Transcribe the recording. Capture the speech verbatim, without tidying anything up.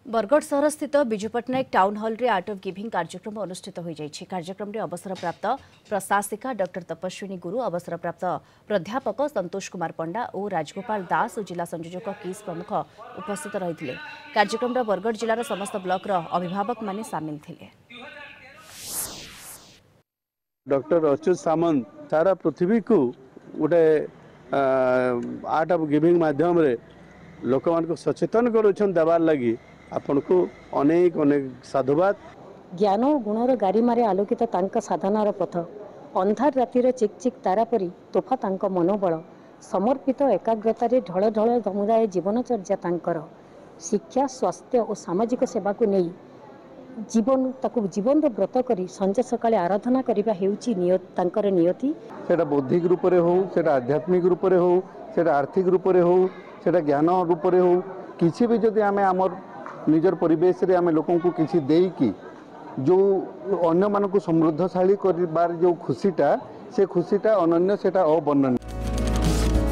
बरगढ़ सहर स्थित Biju Patnaik town hall रे आर्ट ऑफ गिविंग कार्यक्रम अनुष्ठित हो जाइछि। कार्यक्रम रे अवसर प्राप्त प्रशासिका डॉक्टर तपस्विनी गुरु, अवसर प्राप्त प्राध्यापक संतोष कुमार पंडा और राजगोपाल दास और जिला संयोजक किस प्रमुख उपस्थित रही। कार्यक्रम रे बरगढ़ जिलार समस्त ब्लॉक रो अभिभावक माने सामिल थिले। डॉक्टर अच्युत सामंत सारा पृथ्वी को गोटे आर्ट ऑफ गिविंग माध्यम रे लोक मान सचेतन करुछन देवार लगी आपण को अनेक अनेक साधुवाद। ज्ञान और गुणर गारिमारे आलोकित तांका साधनार पथ, अंधार रातिर चिक चिक तारा परी तोफा तांका मनोबल, समर्पित एकाग्रतार ढल ढल समुदाय जीवनचर्या तांकर, शिक्षा स्वास्थ्य और सामाजिक सेवा को नहीं जीवन ताकू जीवन व्रत करी संजे सकाळे आराधना करिबा हेउची नियत तांकर नियति। सेटा बौद्धिक रूप रे हो, सेटा आध्यात्मिक रूप रे हो, सेटा आर्थिक रूप रे हो, सेटा ज्ञान रूप रे हो, किसी भी जदि आमे हमर निजर परिवेश रे आमे लोकन को किसी देई की जो अन्य मान को समृद्धशाली करिबार जो खुशीटा से खुशीटा अनन्य सेटा अवर्णनीय।